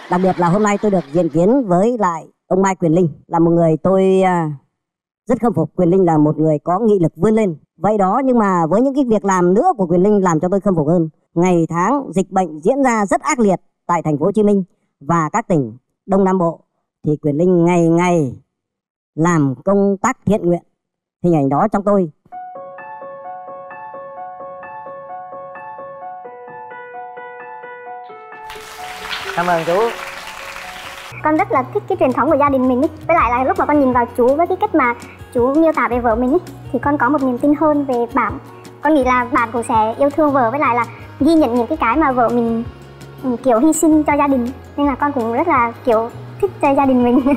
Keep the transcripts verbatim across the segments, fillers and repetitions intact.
Đặc biệt là hôm nay tôi được diện kiến với lại ông Mai Quyền Linh, là một người tôi rất khâm phục. Quyền Linh là một người có nghị lực vươn lên. Vậy đó, nhưng mà với những cái việc làm nữa của Quyền Linh làm cho tôi khâm phục hơn. Ngày tháng dịch bệnh diễn ra rất ác liệt tại thành phố Hồ Chí Minh và các tỉnh Đông Nam Bộ, thì Quyền Linh ngày ngày làm công tác thiện nguyện. Hình ảnh đó trong tôi. Cảm ơn chú. Con rất là thích cái truyền thống của gia đình mình ý. Với lại là lúc mà con nhìn vào chú với cái cách mà chú miêu tả về vợ mình ý, thì con có một niềm tin hơn về bạn. Con nghĩ là bạn cũng sẽ yêu thương vợ, với lại là ghi nhận những cái cái mà vợ mình kiểu hy sinh cho gia đình. Nên là con cũng rất là kiểu thích cho gia đình mình.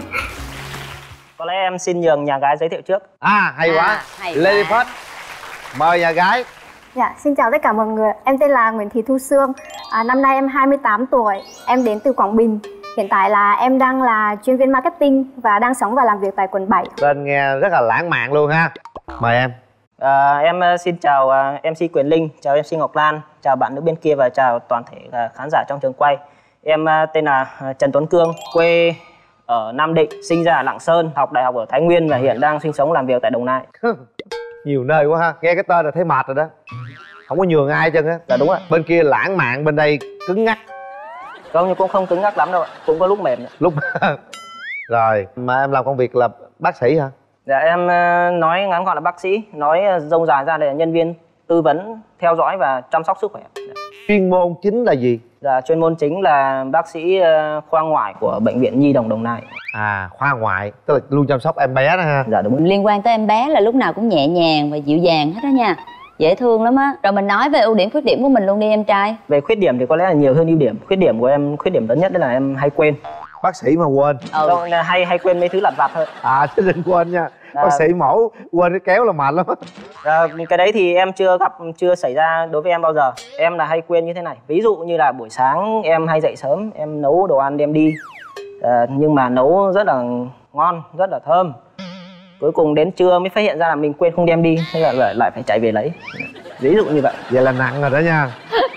Có lẽ em xin nhường nhà gái giới thiệu trước. À hay quá, à, hay Lady quá. First. Mời nhà gái. Dạ, xin chào tất cả mọi người. Em tên là Nguyễn Thị Thu Sương. à, Năm nay em hai mươi tám tuổi. Em đến từ Quảng Bình. Hiện tại là em đang là chuyên viên marketing và đang sống và làm việc tại quận bảy. Tên nghe rất là lãng mạn luôn ha. Mời em. à, Em xin chào uh, em xê Quyền Linh, chào em xê Ngọc Lan, chào bạn nữ bên kia và chào toàn thể uh, khán giả trong trường quay. Em uh, tên là uh, Trần Tuấn Cương, quê ở Nam Định, sinh ra ở Lạng Sơn, học đại học ở Thái Nguyên và hiện đang sinh sống làm việc tại Đồng Nai. Nhiều nơi quá ha, nghe cái tên là thấy mệt rồi đó. Không có nhường ai chân á. Dạ đúng ạ. Bên kia lãng mạn, bên đây cứng ngắc. Không, nhưng cũng không cứng ngắc lắm đâu ạ, cũng có lúc mềm. Lúc rồi, mà em làm công việc là bác sĩ hả? Dạ em uh, nói ngắn gọn là bác sĩ, nói uh, rông dài ra là nhân viên tư vấn, theo dõi và chăm sóc sức khỏe. Chuyên môn chính là gì? Dạ chuyên môn chính là bác sĩ uh, khoa ngoại của Bệnh viện Nhi đồng Đồng Nai. À, khoa ngoại, tức là luôn chăm sóc em bé đó ha. Dạ đúng. Liên quan tới em bé là lúc nào cũng nhẹ nhàng và dịu dàng hết đó nha. Dễ thương lắm á. Rồi mình nói về ưu điểm khuyết điểm của mình luôn đi em trai. Về khuyết điểm thì có lẽ là nhiều hơn ưu điểm. Khuyết điểm của em, khuyết điểm lớn nhất đó là em hay quên. Bác sĩ mà quên. Ừ. Đâu, hay hay quên mấy thứ lặt vặt thôi. À chứ đừng quên nha. À, bác sĩ mổ quên cái kéo là mệt lắm. À, cái đấy thì em chưa gặp, chưa xảy ra đối với em bao giờ. Em là hay quên như thế này. Ví dụ như là buổi sáng em hay dậy sớm, em nấu đồ ăn đem đi, à, nhưng mà nấu rất là ngon, rất là thơm. Cuối cùng đến trưa mới phát hiện ra là mình quên không đem đi, thế là lại, lại phải chạy về lấy. Ví dụ như vậy. Vậy là nặng rồi đó nha.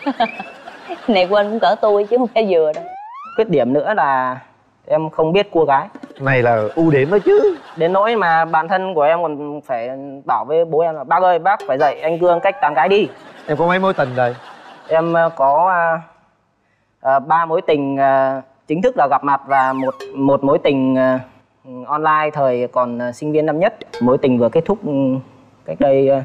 Này quên cũng cỡ tôi chứ không phải vừa đâu. Khuyết điểm nữa là em không biết cua gái. Này là ưu điểm đó chứ. Đến nỗi mà bản thân của em còn phải bảo với bố em là bác ơi, bác phải dạy anh Cương cách tán gái đi. Em có mấy mối tình rồi? Em có ba uh, uh, mối tình uh, chính thức là gặp mặt và một một mối tình uh, online thời còn uh, sinh viên năm nhất. Mối tình vừa kết thúc uh, cách đây uh,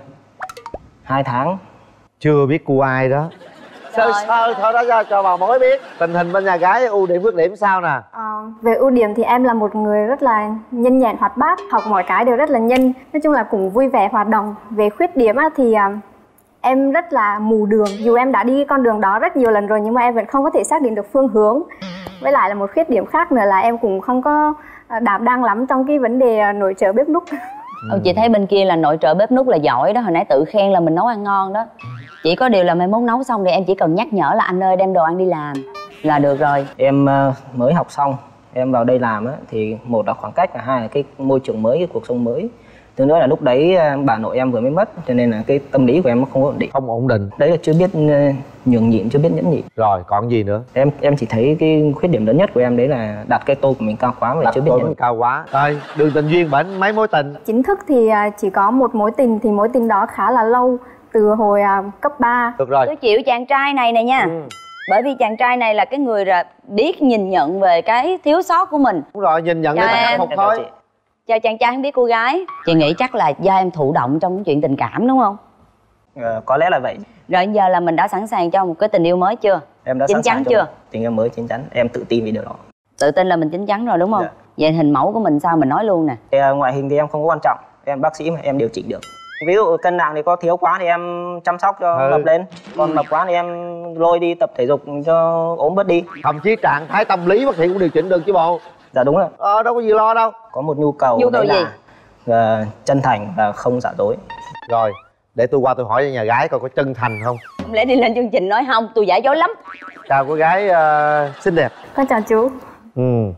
hai tháng. Chưa biết cua ai đó. Sơ sơ thôi đó cho, cho bà mối biết. Tình hình bên nhà gái ưu điểm khuyết điểm sao nè? À, về ưu điểm thì em là một người rất là nhanh nhẹn hoạt bát, học mọi cái đều rất là nhanh. Nói chung là cũng vui vẻ hoạt động. Về khuyết điểm á, thì à, em rất là mù đường. Dù em đã đi con đường đó rất nhiều lần rồi nhưng mà em vẫn không có thể xác định được phương hướng. Với lại là một khuyết điểm khác nữa là em cũng không có đảm đang lắm trong cái vấn đề nội trợ bếp núc. Ừ. Chị thấy bên kia là nội trợ bếp núc là giỏi đó, hồi nãy tự khen là mình nấu ăn ngon đó. Chỉ có điều là mai mốt nấu xong thì em chỉ cần nhắc nhở là anh ơi đem đồ ăn đi làm là được rồi. Em uh, mới học xong, em vào đây làm á, thì một là khoảng cách, và hai là cái môi trường mới, cái cuộc sống mới. Thứ nữa là lúc đấy uh, bà nội em vừa mới mất, cho nên là cái tâm lý của em không ổn định. Không ổn định. Đấy là chưa biết uh, nhường nhịn, chưa biết nhẫn nhịn. Rồi còn gì nữa? Em em chỉ thấy cái khuyết điểm lớn nhất của em đấy là đặt cái tô của mình cao quá và chưa biết nhẫn nhịn. Cao quá. Rồi đường tình duyên bển mấy mối tình? Chính thức thì chỉ có một mối tình, thì mối tình đó khá là lâu, từ hồi uh, cấp ba. Được rồi. Tôi chịu chàng trai này này nha. Ừ. Bởi vì chàng trai này là cái người là biết nhìn nhận về cái thiếu sót của mình. Đúng rồi, nhìn nhận người ta khắc phục thôi. Cho chàng trai không biết cô gái. Chị nghĩ chắc là do em thụ động trong chuyện tình cảm đúng không? Ờ, có lẽ là vậy. Rồi giờ là mình đã sẵn sàng cho một cái tình yêu mới chưa? Em đã chín sẵn chắn sàng chưa? Tình yêu mới chín chắn, em tự tin về điều đó. Tự tin là mình chín chắn rồi đúng không? Dạ. Vậy hình mẫu của mình sao mình nói luôn nè. Thì, ngoại hình thì em không có quan trọng, em bác sĩ mà em điều chỉnh được. Ví dụ cân nặng thì có thiếu quá thì em chăm sóc cho ừ. mập lên, còn mập quá thì em lôi đi tập thể dục cho ốm bớt đi. Thậm chí trạng thái tâm lý bác sĩ cũng điều chỉnh được chứ bộ. Dạ đúng rồi. Ờ đâu có gì lo đâu. Có một nhu cầu, nhu cầu đấy gì? Là uh, chân thành và không giả dối. Rồi để tôi qua tôi hỏi cho nhà gái coi có chân thành không. Không lẽ đi lên chương trình nói không, tôi giả dối lắm. Chào cô gái uh, xinh đẹp. Con chào chú. Ừ.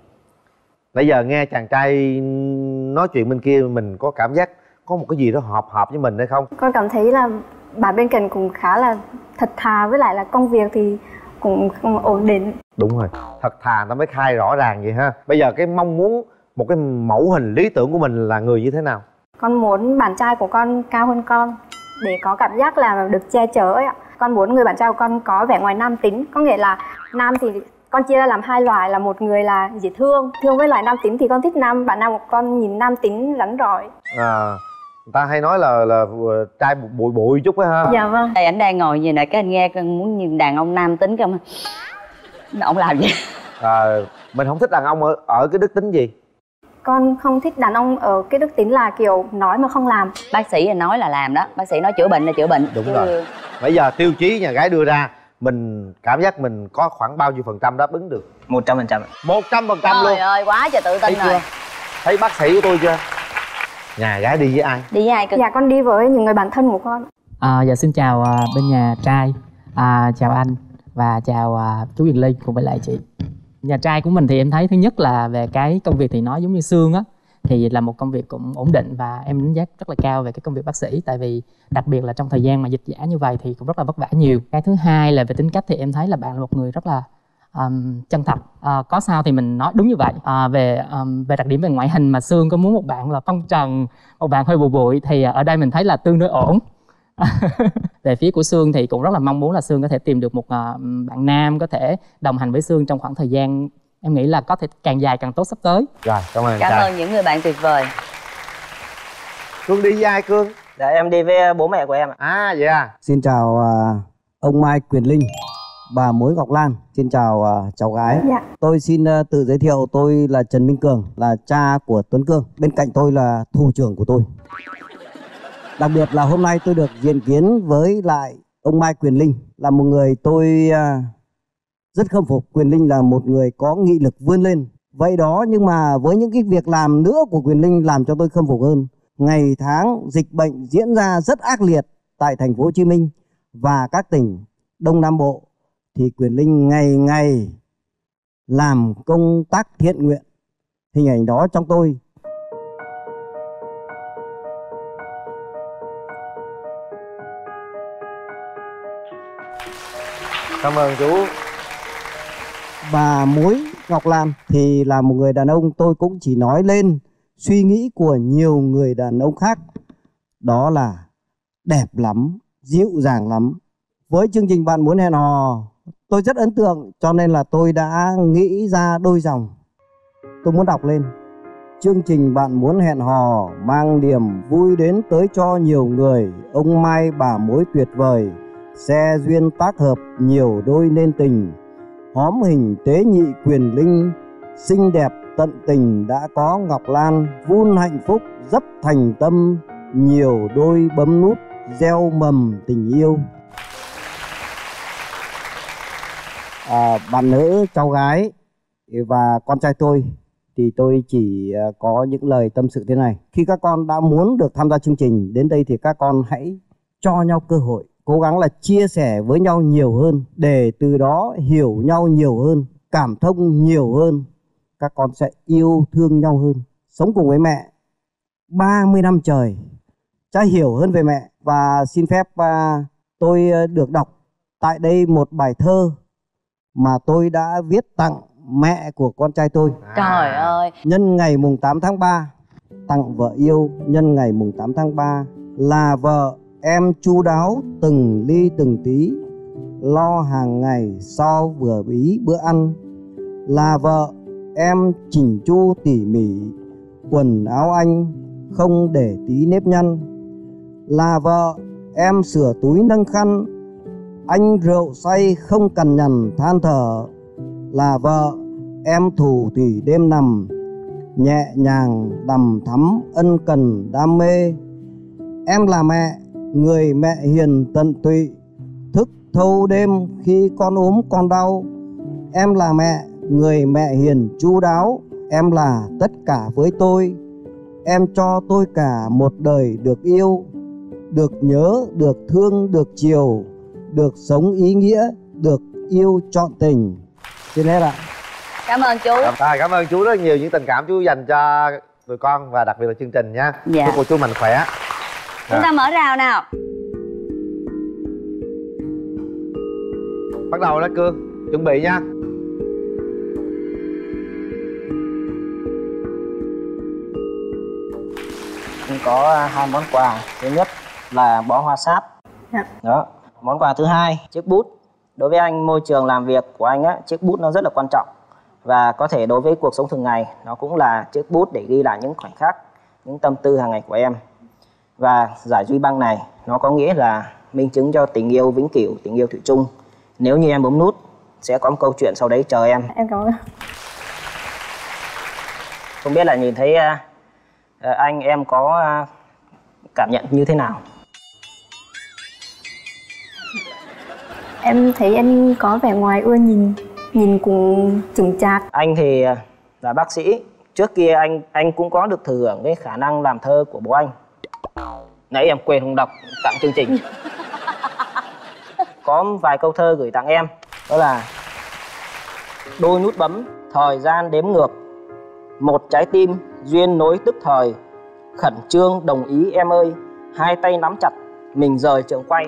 Nãy giờ nghe chàng trai nói chuyện bên kia mình có cảm giác có một cái gì đó hợp hợp với mình hay không? Con cảm thấy là bạn bên cạnh cũng khá là thật thà, với lại là công việc thì cũng, cũng ổn định. Đúng rồi, thật thà ta mới khai rõ ràng vậy ha. Bây giờ cái mong muốn một cái mẫu hình lý tưởng của mình là người như thế nào? Con muốn bạn trai của con cao hơn con để có cảm giác là được che chở ấy ạ. Con muốn người bạn trai của con có vẻ ngoài nam tính, có nghĩa là nam thì con chia ra làm hai loại, là một người là dễ thương, thương với lại nam tính thì con thích nam bạn nam của con nhìn nam tính rắn rỏi. À, người ta hay nói là là trai bụi bụi chút á ha. Dạ vâng. Đây ảnh đang ngồi gì nè, cái anh nghe con muốn nhìn đàn ông nam tính không? Ông làm gì? À, mình không thích đàn ông ở ở cái đức tính gì? Con không thích đàn ông ở cái đức tính là kiểu nói mà không làm. Bác sĩ nói là làm đó, bác sĩ nói chữa bệnh là chữa bệnh. Đúng chứ... rồi. Bây giờ tiêu chí nhà gái đưa ra, mình cảm giác mình có khoảng bao nhiêu phần trăm đáp ứng được? Một trăm phần trăm. Một trăm phần trăm luôn. Trời ơi, quá trời tự tin thấy rồi. chưa? Thấy bác sĩ của tôi chưa? Nhà gái đi với ai? Đi với ai cơ? Dạ con đi với những người bạn thân của con. À, dạ xin chào à, bên nhà trai, à, chào anh và chào à, chú Quyền Ly cùng với lại chị. Nhà trai của mình thì em thấy thứ nhất là về cái công việc thì nó giống như Sương á, thì là một công việc cũng ổn định và em đánh giá rất là cao về cái công việc bác sĩ, tại vì đặc biệt là trong thời gian mà dịch giả như vậy thì cũng rất là vất vả nhiều. Cái thứ hai là về tính cách thì em thấy là bạn là một người rất là um, chân thật, uh, có sao thì mình nói đúng như vậy. Uh, về um, về đặc điểm về ngoại hình mà Sương có muốn một bạn là phong trần, một bạn hơi bụi bụi thì ở đây mình thấy là tương đối ổn. Về phía của Sương thì cũng rất là mong muốn là Sương có thể tìm được một uh, bạn nam có thể đồng hành với Sương trong khoảng thời gian em nghĩ là có thể càng dài càng tốt sắp tới. Rồi, cảm ơn Cảm trai. ơn những người bạn tuyệt vời. Cương đi với ai Cương? Dạ em đi với bố mẹ của em ạ. À vậy à. Xin chào uh, ông Mai Quyền Linh, bà Mối Ngọc Lan. Xin chào uh, cháu gái. Dạ. Tôi xin uh, tự giới thiệu, tôi là Trần Minh Cường, là cha của Tuấn Cương. Bên cạnh tôi là thủ trưởng của tôi. Đặc biệt là hôm nay tôi được diện kiến với lại ông Mai Quyền Linh, là một người tôi uh, rất khâm phục. Quyền Linh là một người có nghị lực vươn lên. Vậy đó, nhưng mà với những cái việc làm nữa của Quyền Linh làm cho tôi khâm phục hơn. Ngày tháng dịch bệnh diễn ra rất ác liệt tại thành phố Hồ Chí Minh và các tỉnh Đông Nam Bộ, thì Quyền Linh ngày ngày làm công tác thiện nguyện. Hình ảnh đó trong tôi. Cảm ơn chú. Bà Mối Ngọc Lan thì là một người đàn ông tôi cũng chỉ nói lên suy nghĩ của nhiều người đàn ông khác. Đó là đẹp lắm, dịu dàng lắm. Với chương trình Bạn Muốn Hẹn Hò, tôi rất ấn tượng cho nên là tôi đã nghĩ ra đôi dòng. Tôi muốn đọc lên. Chương trình Bạn Muốn Hẹn Hò mang niềm vui đến tới cho nhiều người. Ông Mai bà Mối tuyệt vời, xe duyên tác hợp nhiều đôi nên tình. Hóm hình tế nhị Quyền Linh, xinh đẹp tận tình đã có Ngọc Lan. Vun hạnh phúc rất thành tâm, nhiều đôi bấm nút gieo mầm tình yêu. À, bạn nữ, cháu gái và con trai tôi thì tôi chỉ có những lời tâm sự thế này. Khi các con đã muốn được tham gia chương trình đến đây thì các con hãy cho nhau cơ hội, cố gắng là chia sẻ với nhau nhiều hơn, để từ đó hiểu nhau nhiều hơn, cảm thông nhiều hơn. Các con sẽ yêu thương nhau hơn. Sống cùng với mẹ ba mươi năm trời, cha hiểu hơn về mẹ. Và xin phép uh, tôi được đọc tại đây một bài thơ mà tôi đã viết tặng mẹ của con trai tôi. Trời ơi. Nhân ngày mùng tám tháng ba, tặng vợ yêu. Nhân ngày mùng tám tháng ba, là vợ em chu đáo từng ly từng tí, lo hàng ngày so vừa ý bữa ăn. Là vợ em chỉnh chu tỉ mỉ, quần áo anh không để tí nếp nhăn. Là vợ em sửa túi nâng khăn, anh rượu say không cằn nhằn than thở. Là vợ em thủ thủy đêm nằm, nhẹ nhàng đằm thắm ân cần đam mê. Em là mẹ, người mẹ hiền tận tụy, thức thâu đêm khi con ốm con đau. Em là mẹ, người mẹ hiền chu đáo. Em là tất cả với tôi. Em cho tôi cả một đời được yêu, được nhớ, được thương, được chiều, được sống ý nghĩa, được yêu trọn tình. Xin hết ạ. Cảm ơn chú. À, cảm ơn chú rất nhiều những tình cảm chú dành cho tụi con và đặc biệt là chương trình nha. Dạ. Chúc cô chú mạnh khỏe. Chúng ta mở rào nào. Bắt đầu đó Cương. Chuẩn bị nha. Có hai món quà. Thứ nhất là bó hoa sáp. Dạ. Đó. Món quà thứ hai, chiếc bút. Đối với anh, môi trường làm việc của anh á, chiếc bút nó rất là quan trọng. Và có thể đối với cuộc sống thường ngày, nó cũng là chiếc bút để ghi lại những khoảnh khắc, những tâm tư hàng ngày của em. Và giải duy băng này, nó có nghĩa là minh chứng cho tình yêu vĩnh cửu, tình yêu thủy chung. Nếu như em bấm nút, sẽ có một câu chuyện sau đấy chờ em. Em cảm ơn. Không biết là nhìn thấy uh, uh, anh em có uh, cảm nhận như thế nào? Em thấy anh có vẻ ngoài ưa nhìn, nhìn cũng chững chạc. Anh thì là bác sĩ. Trước kia anh anh cũng có được thừa hưởng cái khả năng làm thơ của bố anh. Nãy em quên không đọc tặng chương trình. Có vài câu thơ gửi tặng em. Đó là: đôi nút bấm, thời gian đếm ngược, một trái tim, duyên nối tức thời, khẩn trương đồng ý em ơi, hai tay nắm chặt, mình rời trường quay.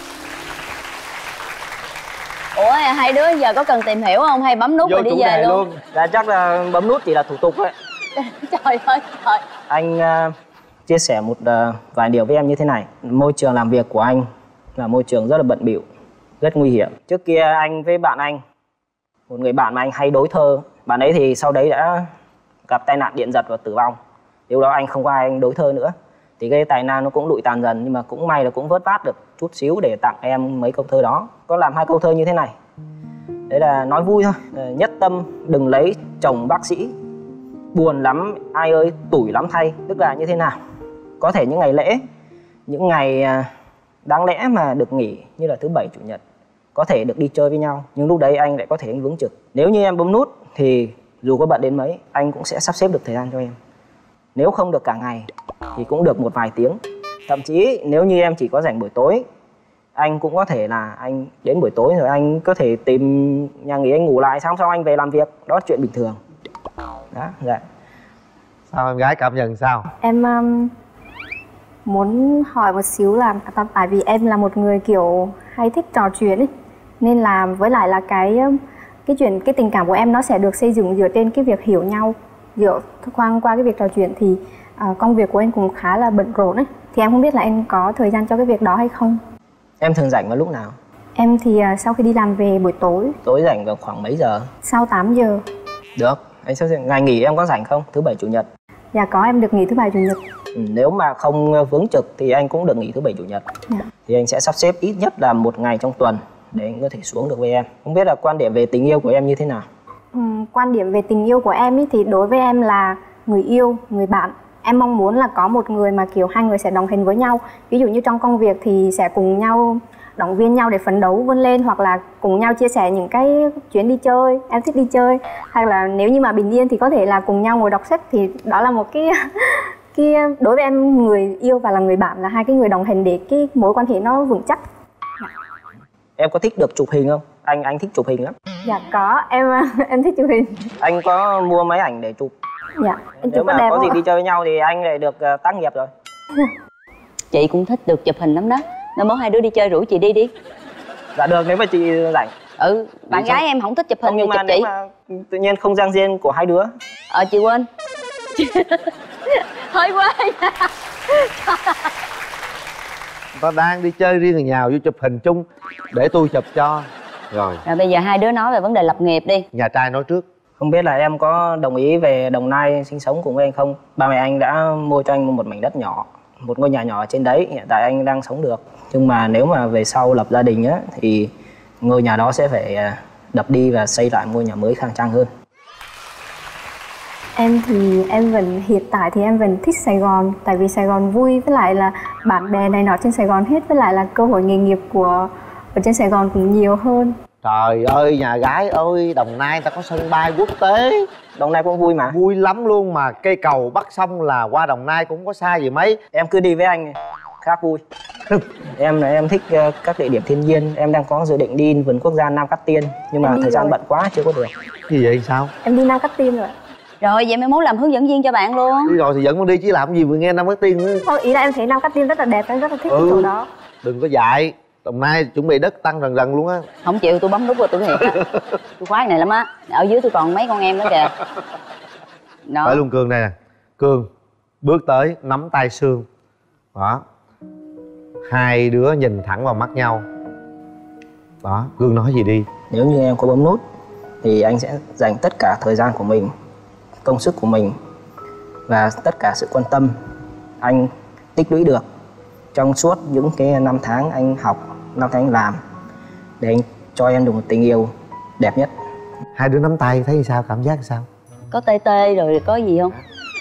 Ủa hai đứa giờ có cần tìm hiểu không hay bấm nút Vô rồi đi về luôn? luôn Dạ chắc là bấm nút chỉ là thủ tục đấy. Trời ơi trời. Anh uh, chia sẻ một uh, vài điều với em như thế này. Môi trường làm việc của anh là môi trường rất là bận bịu, rất nguy hiểm. Trước kia anh với bạn anh, một người bạn mà anh hay đối thơ, bạn ấy thì sau đấy đã gặp tai nạn điện giật và tử vong. Điều đó anh không có ai anh đối thơ nữa. Thì cái tài năng nó cũng lụi tàn dần, nhưng mà cũng may là cũng vớt vát được chút xíu để tặng em mấy câu thơ đó. Có làm hai câu thơ như thế này. Đấy là nói vui thôi. Nhất tâm đừng lấy chồng bác sĩ, buồn lắm ai ơi tủi lắm thay. Tức là như thế nào? Có thể những ngày lễ, những ngày đáng lẽ mà được nghỉ như là thứ bảy chủ nhật, có thể được đi chơi với nhau, nhưng lúc đấy anh lại có thể anh vướng trực. Nếu như em bấm nút thì dù có bận đến mấy, anh cũng sẽ sắp xếp được thời gian cho em. Nếu không được cả ngày thì cũng được một vài tiếng. Thậm chí nếu như em chỉ có rảnh buổi tối, anh cũng có thể là anh đến buổi tối rồi anh có thể tìm nhà nghỉ anh ngủ lại, xong sau anh về làm việc. Đó là chuyện bình thường. Đó, dạ. Sao em gái cảm nhận sao? Em um, muốn hỏi một xíu là tại vì em là một người kiểu hay thích trò chuyện ấy, nên là với lại là cái cái chuyện cái tình cảm của em nó sẽ được xây dựng dựa trên cái việc hiểu nhau, dựa qua qua cái việc trò chuyện thì uh, công việc của em cũng khá là bận rộn ấy, thì em không biết là em có thời gian cho cái việc đó hay không. Em thường rảnh vào lúc nào? Em thì uh, sau khi đi làm về buổi tối. Tối rảnh vào khoảng mấy giờ? Sau tám giờ. Được, anh sẽ ngày nghỉ em có rảnh không? Thứ bảy chủ nhật? Dạ có, em được nghỉ thứ bảy chủ nhật. Ừ, nếu mà không vướng trực thì anh cũng được nghỉ thứ bảy chủ nhật. Dạ. Thì anh sẽ sắp xếp ít nhất là một ngày trong tuần để anh có thể xuống được với em. Không biết là quan điểm về tình yêu của em như thế nào? Ừ, quan điểm về tình yêu của em ý, thì đối với em là người yêu, người bạn. Em mong muốn là có một người mà kiểu hai người sẽ đồng hành với nhau. Ví dụ như trong công việc thì sẽ cùng nhau động viên nhau để phấn đấu vươn lên, hoặc là cùng nhau chia sẻ những cái chuyến đi chơi, em thích đi chơi, hay là nếu như mà bình yên thì có thể là cùng nhau ngồi đọc sách. Thì đó là một cái cái đối với em, người yêu và là người bạn là hai cái người đồng hành để cái mối quan hệ nó vững chắc. Em có thích được chụp hình không? Anh anh thích chụp hình lắm. Dạ có, em em thích chụp hình. Anh có mua máy ảnh để chụp. Dạ, em Nếu chụp mà đẹp có không gì ạ? đi chơi với nhau thì anh lại được uh, tác nghiệp rồi. Chị cũng thích được chụp hình lắm đó. Mai mốt hai đứa đi chơi rủ chị đi đi. Dạ được, nếu mà chị rảnh. Ừ, bạn Đi gái sao? em không thích chụp hình Không, thì nhưng mà chụp nếu chị. mà tự nhiên không gian riêng của hai đứa. Ờ chị quên. Hơi quên. Ta đang đi chơi riêng ở nhà vô chụp hình chung để tôi chụp cho. Rồi. Rồi bây giờ hai đứa nói về vấn đề lập nghiệp đi. Nhà trai nói trước. Không biết là em có đồng ý về Đồng Nai sinh sống cùng với anh không? Ba mẹ anh đã mua cho anh một mảnh đất nhỏ, một ngôi nhà nhỏ ở trên đấy, hiện tại anh đang sống được. Nhưng mà nếu mà về sau lập gia đình á thì ngôi nhà đó sẽ phải đập đi và xây lại ngôi nhà mới khang trang hơn. Em thì em vẫn hiện tại thì em vẫn thích Sài Gòn, tại vì Sài Gòn vui, với lại là bạn bè này nọ trên Sài Gòn hết, với lại là cơ hội nghề nghiệp của ở trên Sài Gòn cũng nhiều hơn. Trời ơi nhà gái ơi, Đồng Nai ta có sân bay quốc tế. Đồng Nai cũng vui mà. Vui lắm luôn, mà cây cầu bắc sông là qua Đồng Nai cũng không có xa gì mấy. Em cứ đi với anh khác vui. Em là em thích uh, các địa điểm thiên nhiên. Em đang có dự định đi vườn quốc gia Nam Cát Tiên, nhưng mà thời gian rồi. bận quá chưa có được. Gì vậy sao? Em đi Nam Cát Tiên rồi. Rồi vậy mai mốt làm hướng dẫn viên cho bạn luôn. Đi rồi thì dẫn con đi chứ làm gì vừa nghe Nam Cát Tiên nữa. Thôi ý là em thấy Nam Cát Tiên rất là đẹp, em rất là thích Ừ. cái chỗ đó. Đừng có dạy. Đồng Nai chuẩn bị đất tăng rần rần luôn á. Không chịu, tôi bấm nút rồi tôi thiệt á. Tôi khoái này lắm á. Ở dưới tôi còn mấy con em nữa kìa. Đó. Tới luôn Cương đây nè. Cương bước tới nắm tay Sương. Đó. Hai đứa nhìn thẳng vào mắt nhau. Đó, Cương nói gì đi. Nếu như em có bấm nút thì anh sẽ dành tất cả thời gian của mình, công sức của mình và tất cả sự quan tâm anh tích lũy được trong suốt những cái năm tháng anh học, năm tháng anh làm, để anh cho em được một tình yêu đẹp nhất. Hai đứa nắm tay thấy sao, cảm giác sao? Có tê tê rồi có gì không?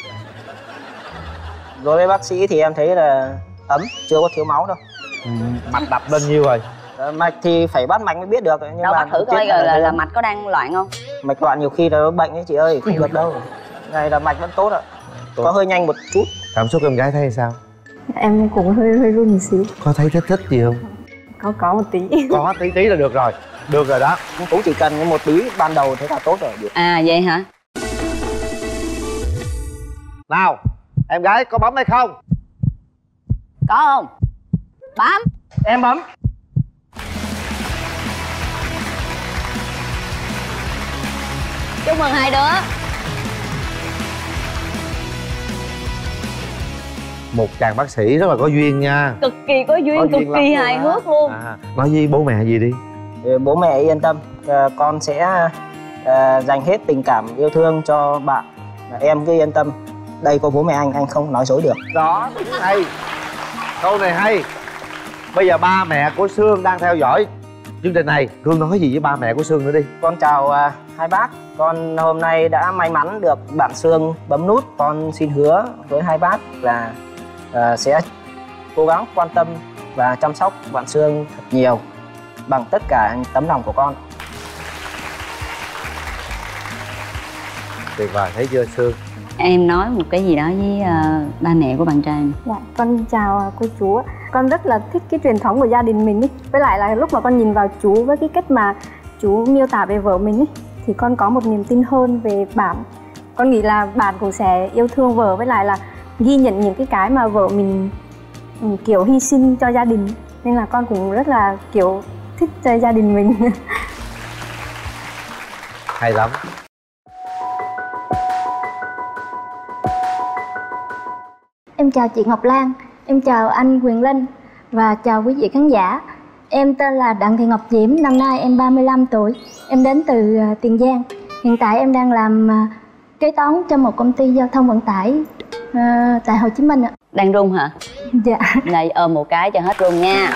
Đối với bác sĩ thì em thấy là ấm, chưa có thiếu máu đâu. Ừ, mạch đập lên nhiêu rồi? Mạch thì phải bắt mạch mới biết được. Nhưng đâu mà bắt thử coi là, là, là mạch có đang loạn không? Mạch loạn nhiều khi là bệnh ấy chị ơi, không được đâu. Này là mạch vẫn tốt ạ. Có hơi nhanh một chút. Cảm xúc em gái thấy sao? Em cũng hơi hơi run một xíu. Có thấy thích thích gì không? Có có một tí. Có tí tí là được rồi. Được rồi đó. Cũng chỉ cần một tí ban đầu thế là tốt rồi. À vậy hả? Nào, em gái có bấm hay không? Có không? Bấm. Em bấm. Chúc mừng hai đứa. Một chàng bác sĩ rất là có duyên nha. Cực kỳ có duyên, Có cực kỳ hài hước luôn. À, nói với bố mẹ gì đi. Bố mẹ yên tâm, con sẽ dành hết tình cảm yêu thương cho bạn. Em cứ yên tâm, đây có bố mẹ anh, anh không nói dối được. Đó, hay. Câu này hay. Bây giờ ba mẹ của Sương đang theo dõi chương trình này. Cương nói gì với ba mẹ của Sương nữa đi. Con chào uh, hai bác. Con hôm nay đã may mắn được bạn Sương bấm nút. Con xin hứa với hai bác là uh, sẽ cố gắng quan tâm và chăm sóc bạn Sương thật nhiều bằng tất cả tấm lòng của con. Tuyệt vời, thấy chưa Sương? Em nói một cái gì đó với uh, ba mẹ của bạn trai. Dạ, con chào cô chú. Con rất là thích cái truyền thống của gia đình mình ý. Với lại là lúc mà con nhìn vào chú với cái cách mà chú miêu tả về vợ mình ý, thì con có một niềm tin hơn về bạn. Con nghĩ là bạn cũng sẽ yêu thương vợ, với lại là ghi nhận những cái cái mà vợ mình kiểu hy sinh cho gia đình. Nên là con cũng rất là kiểu thích cho gia đình mình. Hay lắm. Em chào chị Ngọc Lan, em chào anh Quyền Linh và chào quý vị khán giả. Em tên là Đặng Thị Ngọc Diễm, năm nay em ba mươi lăm tuổi. Em đến từ uh, Tiền Giang. Hiện tại em đang làm uh, kế toán cho một công ty giao thông vận tải uh, tại Hồ Chí Minh ạ. Đang run hả? Dạ. Này ôm một cái cho hết run nha.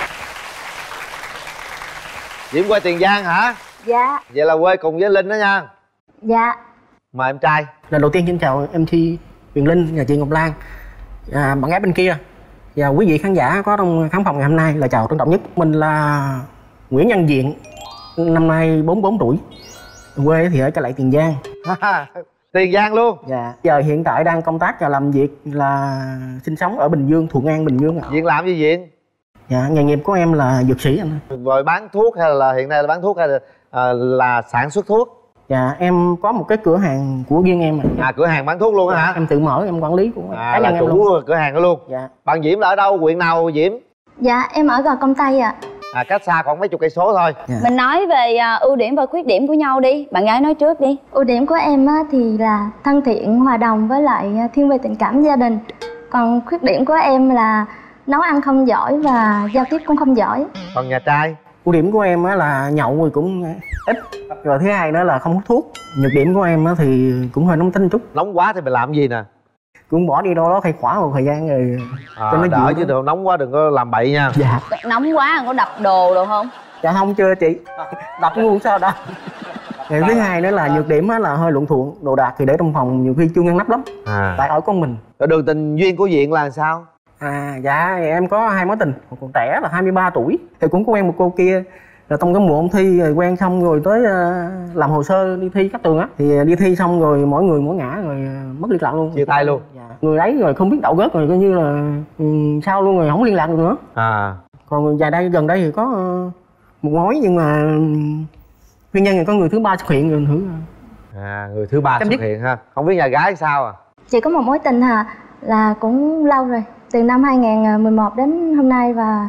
Diễm quê Tiền Giang hả? Dạ. Vậy là quê cùng với Linh đó nha. Dạ. Mời em trai. Lần đầu tiên xin chào em xê Quyền Linh và chị Ngọc Lan, à, bạn gái bên kia và quý vị khán giả có trong khán phòng ngày hôm nay. Là chào trân trọng nhất. Mình là Nguyễn Văn Diện, năm nay bốn mươi bốn tuổi, quê thì ở Cái Lậy, Tiền Giang. Tiền Giang luôn. Dạ. Giờ hiện tại đang công tác và làm việc là sinh sống ở Bình Dương, Thuận An, Bình Dương. Diện làm gì Diện? Dạ, nghề nghiệp của em là dược sĩ anh. Rồi bán thuốc hay là hiện nay là bán thuốc hay là, à, là sản xuất thuốc? Dạ, em có một cái cửa hàng của riêng em. À, cửa hàng bán thuốc luôn á hả? Em tự mở, em quản lý của à, cá nhân là em chủ luôn. cửa hàng đó luôn. Dạ. Bạn Diễm là ở đâu, huyện nào Diễm? Dạ, em ở Gò Công Tây ạ. À, cách xa khoảng mấy chục cây số thôi. Dạ. Mình nói về uh, ưu điểm và khuyết điểm của nhau đi. Bạn gái nói trước đi. Ưu điểm của em á, thì là thân thiện, hòa đồng, với lại thiên về tình cảm gia đình. Còn khuyết điểm của em là nấu ăn không giỏi và giao tiếp cũng không giỏi. Còn nhà trai? Ưu điểm của em á là nhậu rồi cũng ít. Rồi thứ hai nữa là không hút thuốc. Nhược điểm của em á thì cũng hơi nóng tính chút. Nóng quá thì mình làm gì nè? Cũng bỏ đi đâu đó khai khỏa một thời gian rồi à, cho nó đỡ dịu chứ đừng nóng quá, đừng có làm bậy nha. Dạ. Nóng quá có đập đồ đâu không? Dạ không, chưa chị. Đập luôn sao đâu. Rồi thứ hai nữa là nhược điểm á là hơi luộn thuộn. Đồ đạc thì để trong phòng nhiều khi chưa ngăn nắp lắm. À. Tại ở con mình. Rồi đường tình duyên của Diện là sao? À dạ, em có hai mối tình. Còn trẻ là hai mươi ba tuổi thì cũng có quen một cô kia. Rồi trong cái mùa ôn thi rồi quen xong rồi tới uh, làm hồ sơ đi thi các trường á. Thì đi thi xong rồi mỗi người mỗi ngã rồi uh, mất liên lạc luôn. Chia tay luôn. Dạ. Người ấy rồi không biết đậu gớt rồi coi như là um, sao luôn rồi không liên lạc được nữa. À. Còn dài đây gần đây thì có uh, một mối nhưng mà um, nguyên nhân là có người thứ ba xuất hiện rồi thử. À, người thứ ba xuất hiện ha. Không biết nhà gái sao à? Chỉ có một mối tình hà, là cũng lâu rồi, từ năm hai nghìn mười một đến hôm nay, và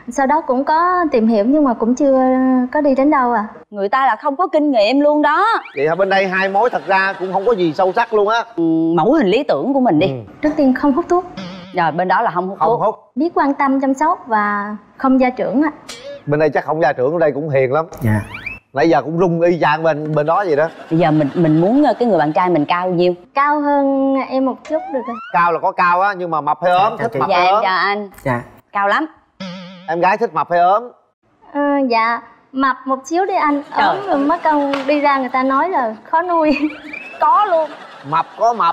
Sau đó cũng có tìm hiểu nhưng mà cũng chưa có đi đến đâu à. Người ta là không có kinh nghiệm luôn đó. Vậy ở bên đây hai mối thật ra cũng không có gì sâu sắc luôn á. Ừ, mẫu hình lý tưởng của mình đi. Ừ. Trước tiên không hút thuốc. Rồi bên đó là không hút Không thuốc. hút. Biết quan tâm chăm sóc và không gia trưởng á. Bên đây chắc không gia trưởng, ở đây cũng hiền lắm. Dạ. Nãy giờ cũng rung y chang bên bên đó vậy đó. Bây giờ mình mình muốn cái người bạn trai mình cao bao nhiêu? Cao hơn em một chút được rồi. Cao là có cao á, nhưng mà mập hay ốm? Dạ, Thích chị. mập Dạ hay em ốm? chào anh. Dạ. Cao lắm. Em gái thích mập hay ốm? Ờ, dạ mập một xíu đi anh. Trời. Ốm rồi mất công đi ra người ta nói là khó nuôi. Có luôn. Mập có mập,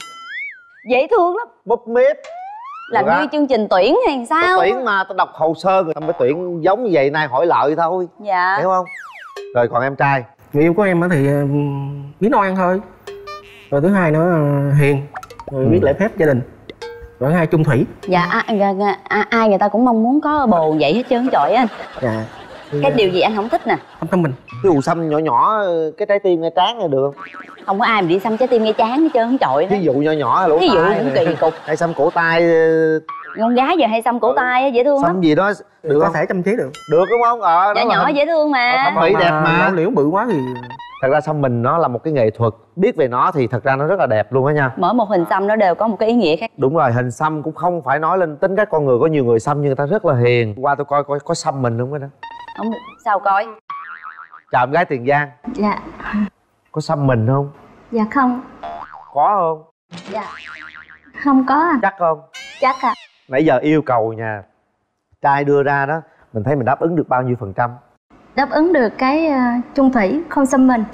Dễ thương lắm. búp mít. Làm Được á. như chương trình tuyển hay Tao sao? tuyển mà, tao đọc hồ sơ người ta mới tuyển giống như vậy, nay hỏi lợi thôi. Dạ. Hiểu không? Rồi còn em trai? Người yêu của em á thì ừ, biết nấu ăn thôi. Rồi thứ hai nữa ờ, hiền, rồi biết lễ phép gia đình. Rồi thứ hai chung thủy. Dạ a, a, a, ai người ta cũng mong muốn có bồ vậy hết trơn trọi anh. Dạ. Cái điều gì anh không thích nè? Không tâm mình. Cái ù xăm nhỏ nhỏ, cái trái tim ngay trán này được không? Không có ai mà đi xăm trái tim ngay trán hết trơn trọi đó. Ví dụ nhỏ nhỏ lỗ Ví dụ tai cũng nè. kỳ cục. Hay xăm cổ tay, Con gái giờ hay xăm cổ tay á, dễ thương lắm. xăm gì đó được Có không? thể chăm chế được. Được đúng không? Ờ, Dạ đó là nhỏ hình- dễ thương mà. thẩm mỹ đẹp mà. Lão liễu bự quá thì Thật ra xăm mình nó là một cái nghệ thuật. Biết về nó thì thật ra nó rất là đẹp luôn á nha. Mỗi một hình xăm nó đều có một cái ý nghĩa khác. Đúng rồi, hình xăm cũng không phải nói lên tính cách con người. Có nhiều người xăm nhưng người ta rất là hiền. Qua tôi coi coi có xăm mình không cái đó. Không sao coi. Chào em gái Tiền Giang. Dạ. Có xăm mình không? Dạ không. Có không? Dạ không có à. Chắc không? Chắc à. Nãy giờ yêu cầu nhà trai đưa ra đó, mình thấy mình đáp ứng được bao nhiêu phần trăm? Đáp ứng được cái uh, chung thủy, không xăm mình.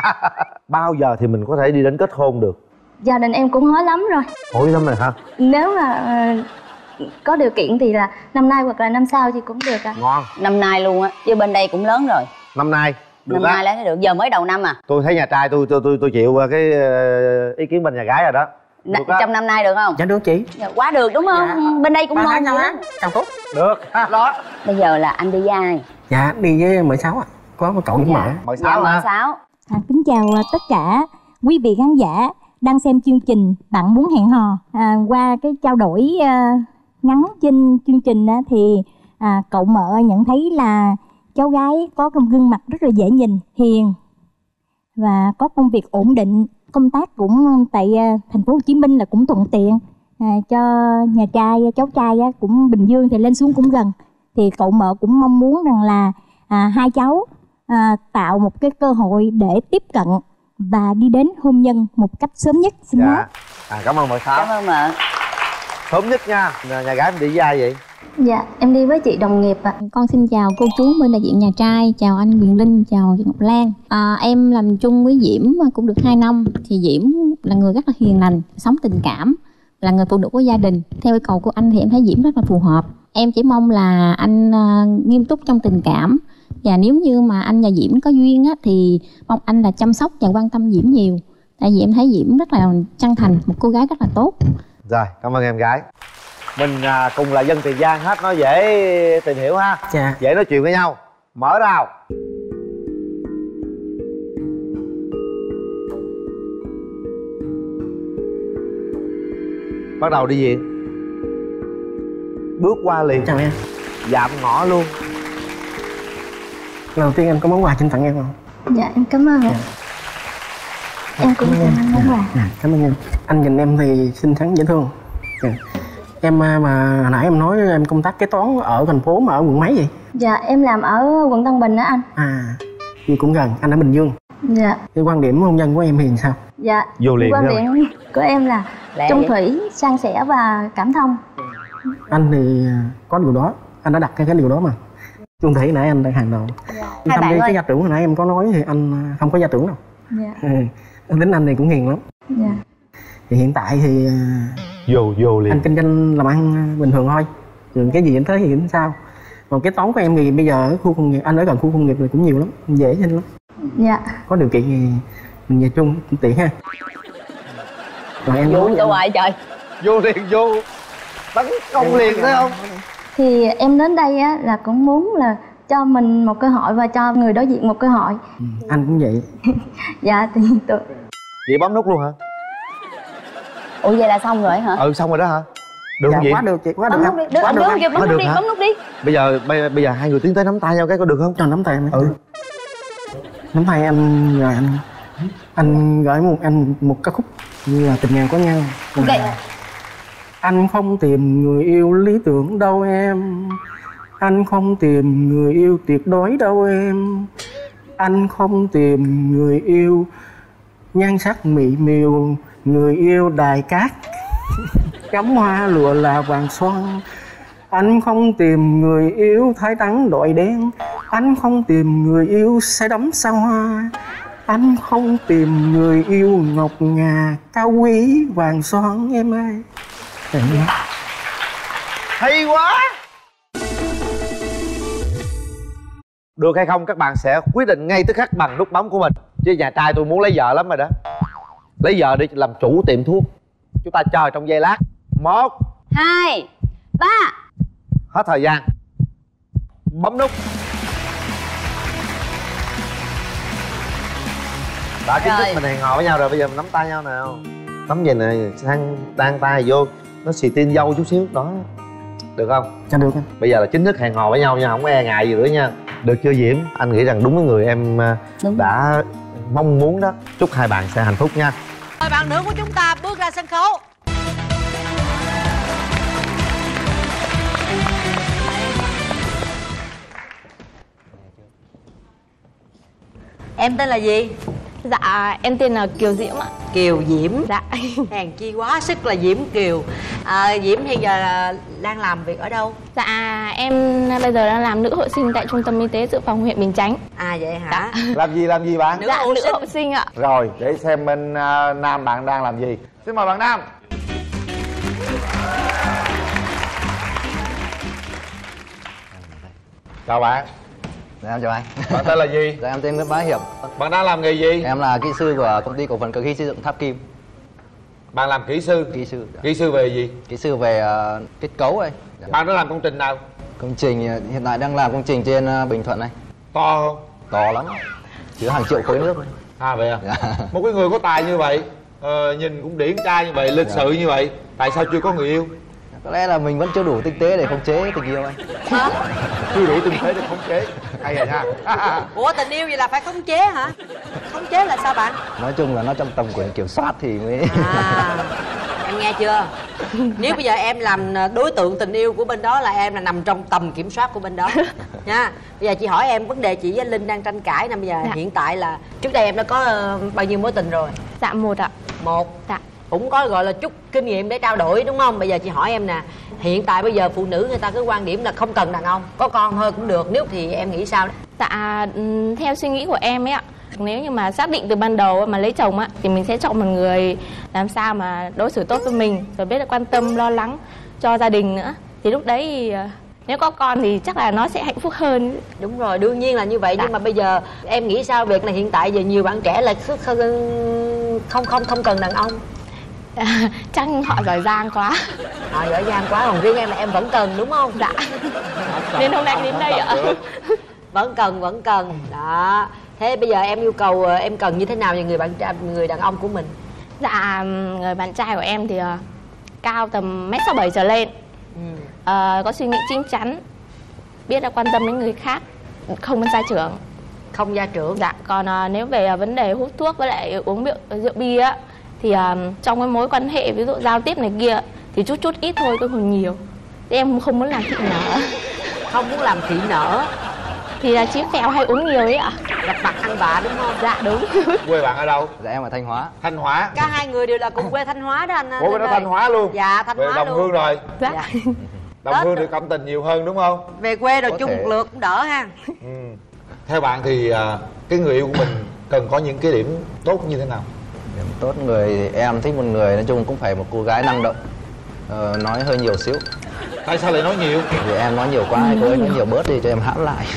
Bao giờ thì mình có thể đi đến kết hôn được? Gia đình em cũng hối lắm rồi. Hối lắm rồi hả? Nếu mà uh, có điều kiện thì là năm nay hoặc là năm sau thì cũng được à. Ngon. Năm nay luôn á, chứ bên đây cũng lớn rồi. Năm nay được Năm á. nay lấy được, giờ mới đầu năm à. Tôi thấy nhà trai tôi tôi tôi tôi chịu cái ờ, ý kiến bên nhà gái rồi đó. N- Được á. trong năm nay được không? dạ được chị. Dạ, quá được đúng không? Dạ. Bên đây cũng Ba ngon tháng dữ sáu lắm. tháng càng tốt. Được đó. Bây giờ là anh đi với ai? Dạ đi với mười sáu ạ. Có một cậu với mợ. Mời Dạ sáu mười hả? sáu. À, kính chào à, tất cả quý vị khán giả đang xem chương trình Bạn Muốn Hẹn Hò. À, qua cái trao đổi à, ngắn trên chương trình á, thì à, cậu mợ nhận thấy là cháu gái có một gương mặt rất là dễ nhìn, hiền và có công việc ổn định, công tác cũng tại à, thành phố Hồ Chí Minh là cũng thuận tiện à, cho nhà trai, cháu trai á, cũng Bình Dương thì lên xuống cũng gần. Thì cậu mợ cũng mong muốn rằng là à, hai cháu à, tạo một cái cơ hội để tiếp cận và đi đến hôn nhân một cách sớm nhất. Xin nói. Dạ. À, cảm ơn mời sáu. Cảm ơn mợ. Sớm nhất nha. Nhà, nhà gái mình đi với ai vậy? Dạ em đi với chị đồng nghiệp ạ. Con xin chào cô chú bên đại diện nhà trai, chào anh Quyền Linh, chào chị Ngọc Lan. À, em làm chung với Diễm cũng được hai năm. Thì Diễm là người rất là hiền lành, sống tình cảm, là người phụ nữ của gia đình. Theo yêu cầu của anh thì em thấy Diễm rất là phù hợp. Em chỉ mong là anh uh, nghiêm túc trong tình cảm. Và nếu như mà anh và Diễm có duyên á, thì mong anh là chăm sóc và quan tâm Diễm nhiều. Tại vì em thấy Diễm rất là chân thành, một cô gái rất là tốt. Rồi, cảm ơn em gái. Mình à, cùng là dân Tiền Giang hết, nó dễ tìm hiểu ha. Dạ. Dễ nói chuyện với nhau. Mở rào. Bắt đầu đi diện. Bước qua liền. Chào em. Dạm ngõ luôn. Lần đầu tiên em có món quà xin tặng em không? Dạ em cảm ơn ạ. Em cũng cảm ơn món quà. Dạ, cảm ơn em. Anh nhìn em thì xinh xắn dễ thương. Dạ. Em à, mà hồi nãy em nói em công tác kế toán ở thành phố mà ở quận mấy vậy? Dạ em làm ở quận Tân Bình đó anh. À, thì cũng gần, anh ở Bình Dương. Dạ. Cái quan điểm hôn nhân của em thì sao? Dạ. Vô liền quan thấy điểm của em là Lẹ chung vậy? thủy, san sẻ và cảm thông. Anh thì có điều đó, anh đã đặt cái, cái điều đó mà. Chung thủy nãy anh đang hàng đầu. Hai Thăm bạn đi ơi. cái gia trưởng hồi nãy em có nói thì anh không có gia trưởng đâu. Dạ. Ừ. Tính anh này cũng hiền lắm. Dạ. Thì hiện tại thì Vô, vô liền. anh kinh doanh làm ăn bình thường thôi. Rồi cái gì anh thấy thì cũng sao. Còn cái toán của em thì bây giờ ở khu công nghiệp, anh ở gần khu công nghiệp thì cũng nhiều lắm, dễ xin lắm. Dạ. Có điều kiện thì mình về chung cũng tiện ha. Rồi em Vụ nói cho hoài trời. Vô liền, vô. Tấn công liền thấy không? Thì em đến đây á là cũng muốn là cho mình một cơ hội và cho người đối diện một cơ hội. ừ, anh cũng vậy. Dạ thì tụi Vậy bấm nút luôn hả? Ủa vậy là xong rồi hả? Ừ, xong rồi đó hả? Được không dạ, Diễm? quá được chị, quá được Bấm em. nút đi, được, Quá được, được được, em. kìa, bấm Quá nút được đi, hả? bấm nút đi. Bây giờ bây, bây giờ hai người tiến tới nắm tay nhau cái có được không? Cho nắm tay em. Ừ. Nắm tay anh rồi anh anh gửi một anh một ca khúc như là Tình Ngàn Có Nhau. Ok. Anh không tìm người yêu lý tưởng đâu em, anh không tìm người yêu tuyệt đối đâu em, anh không tìm người yêu nhan sắc mị miều, người yêu đài cát cắm hoa lụa là vàng xoan. Anh không tìm người yêu thái trắng đội đen, anh không tìm người yêu say đắm sao hoa, anh không tìm người yêu ngọc ngà cao quý vàng son em ơi. Đấy. Hay quá. Được hay không các bạn sẽ quyết định ngay tức khắc bằng nút bấm của mình. Chứ nhà trai tôi muốn lấy vợ lắm rồi đó. Lấy vợ để làm chủ tiệm thuốc. Chúng ta chờ trong giây lát. Một, hai, ba. hết thời gian. Bấm nút. Đã chính thức Rồi. mình hẹn hò với nhau rồi. Bây giờ mình nắm tay nhau nào. Nắm gì này, sang đan tay vô nó xì tin dâu chút xíu đó. Được không? Cho được em. Bây giờ là chính thức hẹn hò với nhau nha, không có e ngại gì nữa nha. Được chưa Diễm? Anh nghĩ rằng đúng cái người em Đúng. đã mong muốn đó. Chúc hai bạn sẽ hạnh phúc nha. Mời bạn nữ của chúng ta bước ra sân khấu. Em tên là gì? Dạ em tên là Kiều Diễm ạ. Kiều Diễm. Dạ. Hèn chi quá sức là Diễm Kiều. À, Diễm hiện giờ là đang làm việc ở đâu? Dạ em bây giờ đang làm nữ hộ sinh tại trung tâm y tế dự phòng huyện Bình Chánh. À vậy hả? Làm gì làm gì bạn? Nữ Dạ hộ nữ sinh. hộ sinh ạ. Rồi để xem bên uh, Nam bạn đang làm gì. Xin mời bạn Nam. Chào bạn. Dạ em chào anh. Bạn tên là gì? Dạ em tên Nguyễn Bá Hiệp. Bạn đang làm nghề gì? Em là kỹ sư của công ty cổ phần cơ khí xây dựng Tháp Kim. Bạn làm kỹ sư? Kỹ sư. Dạ. Kỹ sư về gì? Kỹ sư về uh, kết cấu ấy. Dạ. Bạn đã làm công trình nào? Công trình hiện tại đang làm công trình trên uh, Bình Thuận này. To không? To lắm. Chứa hàng triệu khối nước. À vậy à? Dạ. Một cái người có tài như vậy, ờ, nhìn cũng điển trai như vậy, lịch Dạ. sự như vậy, tại sao chưa có người yêu? Có lẽ là mình vẫn chưa đủ tinh tế để khống chế tình yêu anh. Hả? Chưa đủ tinh tế để khống chế. Hay rồi nha. Ủa tình yêu vậy là phải khống chế hả? Khống chế là sao bạn? Nói chung là nó trong tầm quyền kiểm soát thì mới. À, em nghe chưa? Nếu bây giờ em làm đối tượng tình yêu của bên đó là em là nằm trong tầm kiểm soát của bên đó nha. Bây giờ chị hỏi em vấn đề chị với Linh đang tranh cãi nè. Bây giờ Dạ. hiện tại là trước đây em đã có uh, bao nhiêu mối tình rồi? Dạ một ạ. Một. Dạ. Cũng có gọi là chút kinh nghiệm để trao đổi đúng không? Bây giờ chị hỏi em nè, hiện tại bây giờ phụ nữ người ta cứ quan điểm là không cần đàn ông, có con thôi cũng được, nếu thì em nghĩ sao? Dạ ừm, theo suy nghĩ của em ấy ạ, nếu như mà xác định từ ban đầu mà lấy chồng á thì mình sẽ chọn một người làm sao mà đối xử tốt với mình, rồi biết là quan tâm lo lắng cho gia đình nữa. Thì lúc đấy thì, ờ, nếu có con thì chắc là nó sẽ hạnh phúc hơn. Đúng rồi, đương nhiên là như vậy. Dạ. Nhưng mà bây giờ em nghĩ sao việc là hiện tại giờ nhiều bạn trẻ là không không không, không cần đàn ông? À, chắc họ giỏi giang quá. Họ giỏi giang quá, còn riêng em là em vẫn cần đúng không? Dạ. Nên hôm nay em đến đây ạ. Vẫn cần, vẫn cần. Đó. Thế bây giờ em yêu cầu em cần như thế nào về người bạn trai, người đàn ông của mình? Dạ người bạn trai của em thì uh, cao tầm mét sáu bảy trở lên. Ừ. Uh, có suy nghĩ chín chắn, biết là quan tâm đến người khác, không bên gia trưởng. Không gia trưởng. Dạ. Còn uh, nếu về uh, vấn đề hút thuốc với lại uống rượu, rượu bia á thì uh, trong cái mối quan hệ ví dụ giao tiếp này kia thì chút chút ít thôi, tôi còn nhiều. Thế em không muốn làm thị nở. Không muốn làm thị nở thì là chí phèo hay uống nhiều ấy ạ. Gặp mặt ăn vạ đúng không? Dạ đúng. Quê bạn ở đâu? Dạ em ở Thanh Hóa. Thanh Hóa. Cả hai người đều là cùng quê Thanh Hóa đó anh. Ủa bên đó Thanh Hóa luôn? Dạ Thanh về Hóa đồng luôn. hương rồi. Dạ, dạ. Đồng hương thì cảm tình nhiều hơn đúng không? Về quê rồi Có chung thể. một lượt cũng đỡ ha. Ừ. Theo bạn thì à, cái người yêu của mình cần có những cái điểm tốt như thế nào? Điểm tốt người thì em thích một người nói chung cũng phải một cô gái năng động, ờ, nói hơi nhiều xíu. Tại sao lại nói nhiều? Vì em nói nhiều quá, cô ấy nói nhiều bớt đi cho em hãm lại.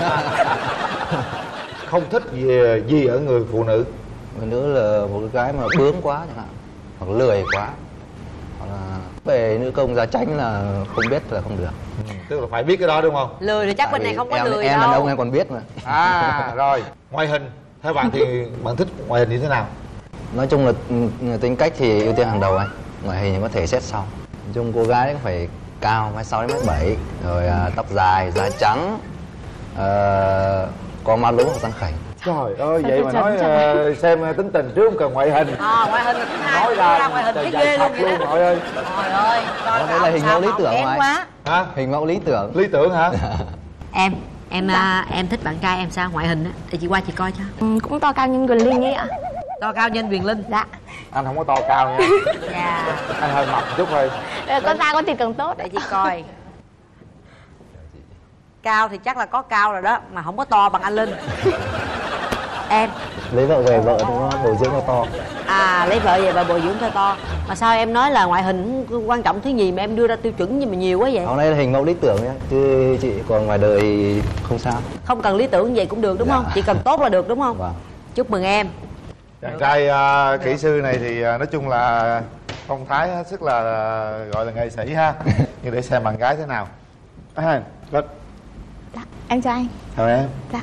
Không thích gì, gì ở người phụ nữ? Người nữ là một cái gái mà bướng quá chẳng hạn, hoặc lười quá, hoặc là về nữ công gia chánh là không biết là không được. Ừ, tức là phải biết cái đó đúng không? Lười thì chắc Tại bên này vì không có em, lười em đâu. đàn ông em còn biết mà. À rồi, ngoại hình. Theo bạn thì bạn thích ngoại hình như thế nào? Nói chung là ừ, tính cách thì ưu tiên hàng đầu anh, ngoại hình thì có thể xét sau. chung cô gái cũng phải cao mét sáu đến mét bảy, rồi à, tóc dài, da trắng, à, có má lúa hoặc răng khểnh. Trời ơi, vậy mà nói uh, xem tính tình trước không cần ngoại hình. À, ngoại hình là thứ hai. Nói ra, ra ngoại hình thấy ghê luôn vậy đó. Trời ơi. Trời ơi, con đây là hình mẫu lý tưởng kém mà quá. Hả? Hình mẫu lý tưởng. Lý tưởng hả? Em, em à, em thích bạn trai em sao? Ngoại hình á, để chị qua chị coi cho. Ừ, cũng to cao như Quyền Linh ấy ạ. To cao như anh Quyền Linh. Dạ. Anh không có to cao nha. Dạ. Anh hơi mập chút thôi. Con da con thịt càng tốt. Để chị coi. Cao thì chắc là có cao rồi đó, mà không có to bằng anh Linh. Em lấy vợ về vợ nó bồi dưỡng nó to. À, lấy vợ về và bồi dưỡng cho to. Mà sao em nói là ngoại hình không quan trọng thứ gì mà em đưa ra tiêu chuẩn nhưng mà nhiều quá vậy? Hôm nay là hình mẫu lý tưởng nhé, chứ chị còn ngoài đời thì không sao. Không cần lý tưởng vậy cũng được đúng Dạ. không? Chỉ cần tốt là được đúng không? Vâng. Chúc mừng em. Chàng trai uh, kỹ sư này thì uh, nói chung là phong thái hết sức là uh, gọi là nghệ sĩ ha. Nhưng để xem bạn gái thế nào. À, Dạ, em chào anh. chào em. Dạ.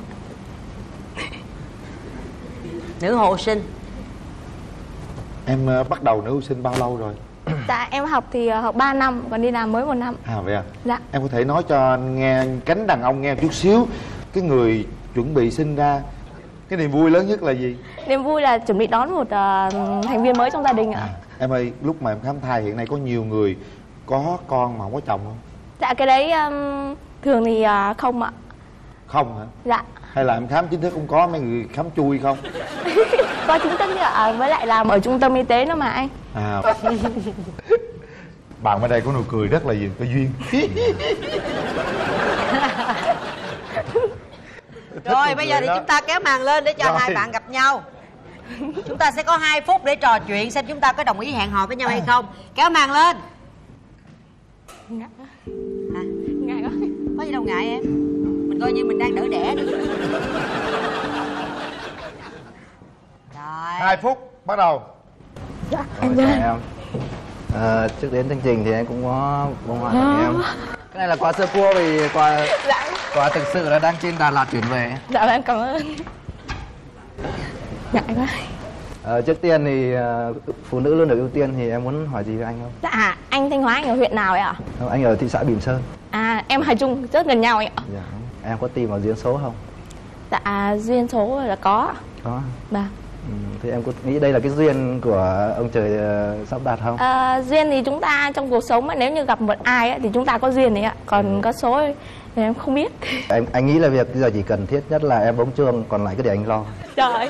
Nữ hộ sinh. Em uh, bắt đầu nữ sinh bao lâu rồi? Dạ em học thì uh, học ba năm, còn đi làm mới một năm. À vậy à? Dạ. Em có thể nói cho anh nghe, cánh đàn ông nghe một chút xíu, cái người chuẩn bị sinh ra, cái niềm vui lớn nhất là gì? Niềm vui là chuẩn bị đón một uh, thành viên mới trong gia đình ạ. À, em ơi, lúc mà em khám thai hiện nay có nhiều người có con mà không có chồng không? Dạ cái đấy um, thường thì uh, không ạ. Không hả? Dạ. Hay là em khám chính thức không có, mấy người khám chui không? Có chính thức ạ, với lại làm ở trung tâm y tế nữa mà anh. À. Bạn bên đây có nụ cười rất là gì, có duyên. Rồi bây giờ thì chúng ta kéo màn lên để cho Rồi. hai bạn gặp nhau. Chúng ta sẽ có hai phút để trò chuyện xem chúng ta có đồng ý hẹn hò với nhau hay không. Kéo màn lên. Ngại. Hả? Ngại quá. Có gì đâu ngại em. Mình coi như mình đang đỡ đẻ đi. Rồi. Hai phút, bắt đầu. Dạ, Rồi, chào em. À, trước đến chương trình thì em cũng có bông hoa tặng em. Cái này là quà sơ cua vì quà Dạ. quà thực sự là đang trên Đà Lạt chuyển về. Dạ em cảm ơn. Ngại quá. À, trước tiên thì uh, phụ nữ luôn được ưu tiên, thì em muốn hỏi gì với anh không? Dạ anh Thanh Hóa, anh ở huyện nào ấy ạ? Không, anh ở thị xã Bỉm Sơn. À em Hà Trung, rất gần nhau ấy ạ. Dạ. Em có tìm vào duyên số không? Dạ duyên số là có. Có. Vâng. Ừ, thì em có nghĩ đây là cái duyên của ông trời uh, sắp đặt không? À, duyên thì chúng ta trong cuộc sống mà nếu như gặp một ai ấy, thì chúng ta có duyên đấy ạ. Còn có số ấy, thì em không biết. Anh anh nghĩ là việc bây giờ chỉ cần thiết nhất là em bấm chuông, còn lại cứ để anh lo. Trời.